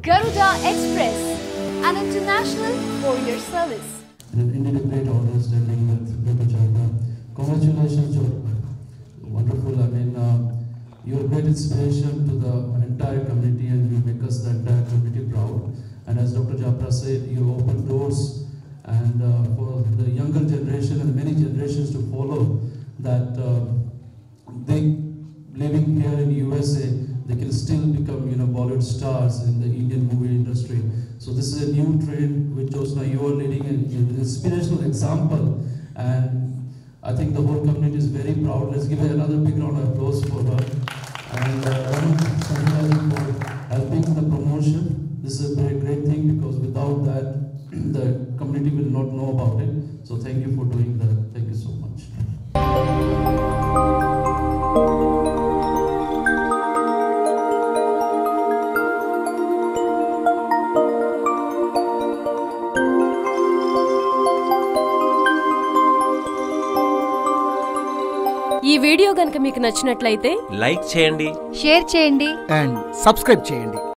Garuda Express, an international courier service. Indeed, a great honor standing with Dr. Chhabra. Congratulations, wonderful. I mean, you're a great inspiration to the entire community, and you make us the entire community proud. And as Dr. Chhabra said, you open doors and for the younger generation and many generations to follow that they living here in USA, they can still become, Bollywood stars in the Indian movie industry. So this is a new trend which Jyotsna, you are leading an inspirational example, and I think the whole community is very proud. Let's give her another big round of applause for her. And for helping the promotion. This is a very great thing, because without that, the community will not know about it. So thank you for doing that. Thank you so much. ఈ video గనుక మీకు నచ్చినట్లయితే like చేయండి, share చేయండి and subscribe చేయండి.